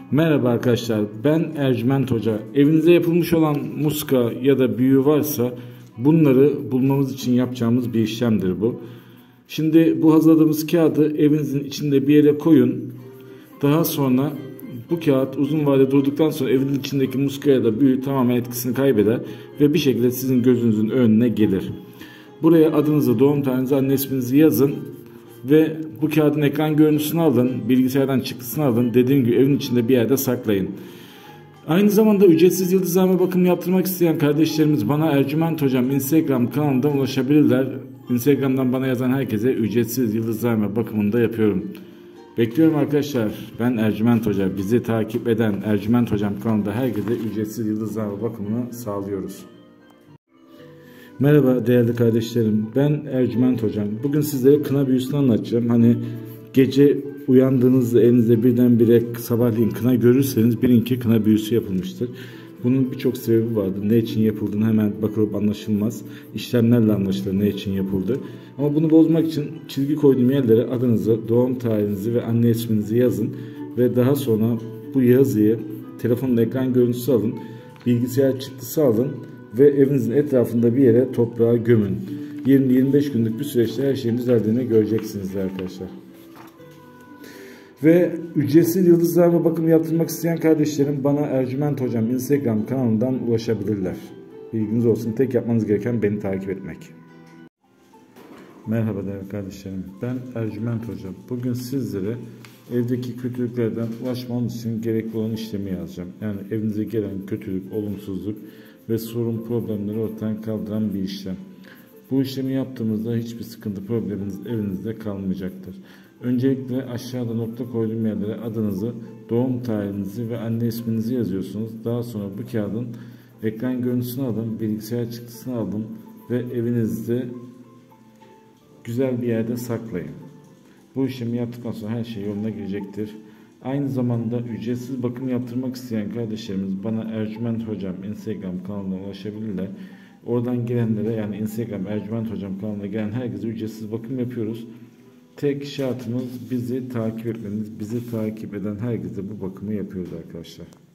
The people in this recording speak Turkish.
Merhaba arkadaşlar, ben Ercüment Hoca. Evinize yapılmış olan muska ya da büyü varsa bunları bulmamız için yapacağımız bir işlemdir bu. Şimdi bu hazırladığımız kağıdı evinizin içinde bir yere koyun. Daha sonra bu kağıt uzun vade durduktan sonra evin içindeki muska ya da büyü tamamen etkisini kaybeder ve bir şekilde sizin gözünüzün önüne gelir. Buraya adınızı, doğum tarihinizi, anne isminizi yazın. Ve bu kağıdın ekran görüntüsünü alın, bilgisayardan çıktısını alın, dediğim gibi evin içinde bir yerde saklayın. Aynı zamanda ücretsiz yıldızlarma bakımı yaptırmak isteyen kardeşlerimiz bana Ercüment Hocam Instagram kanalından ulaşabilirler. Instagram'dan bana yazan herkese ücretsiz yıldızlarma bakımını da yapıyorum. Bekliyorum arkadaşlar. Ben Ercüment Hoca. Bizi takip eden Ercüment Hocam kanalında herkese ücretsiz yıldızlarma bakımını sağlıyoruz. Merhaba değerli kardeşlerim, ben Ercüment Hocam. Bugün sizlere kına büyüsünü anlatacağım. Hani gece uyandığınızda elinizde birdenbire sabahleyin kına görürseniz bilin ki kına büyüsü yapılmıştır. Bunun birçok sebebi vardır. Ne için yapıldığını hemen bakılıp anlaşılmaz. İşlemlerle anlaşılır ne için yapıldı. Ama bunu bozmak için çizgi koyduğum yerlere adınızı, doğum tarihinizi ve anne isminizi yazın. Ve daha sonra bu yazıyı telefonun ekran görüntüsü alın, bilgisayar çıktısı alın ve evinizin etrafında bir yere toprağa gömün. 20-25 günlük bir süreçte her şeyin düzeldiğini göreceksiniz arkadaşlar. Ve ücretsiz yıldızlarma bakım yaptırmak isteyen kardeşlerim bana Ercüment Hocam Instagram kanalından ulaşabilirler. Bilginiz olsun, tek yapmanız gereken beni takip etmek. Merhaba değerli kardeşlerim, ben Ercüment Hocam. Bugün sizlere evdeki kötülüklerden ulaşmanız için gerekli olan işlemi yazacağım. Yani evinize gelen kötülük, olumsuzluk ve sorun, problemleri ortadan kaldıran bir işlem. Bu işlemi yaptığımızda hiçbir sıkıntı, probleminiz evinizde kalmayacaktır. Öncelikle aşağıda nokta koyduğum yerlere adınızı, doğum tarihinizi ve anne isminizi yazıyorsunuz. Daha sonra bu kağıdın ekran görüntüsünü alın, bilgisayar çıktısını alın ve evinizde güzel bir yerde saklayın. Bu işlemi yaptıktan sonra her şey yoluna girecektir. Aynı zamanda ücretsiz bakım yaptırmak isteyen kardeşlerimiz bana Ercüment Hocam Instagram kanalına ulaşabilirler. Oradan gelenlere, yani Instagram Ercüment Hocam kanalına gelen herkese ücretsiz bakım yapıyoruz. Tek şartımız bizi takip etmeniz. Bizi takip eden herkese bu bakımı yapıyoruz arkadaşlar.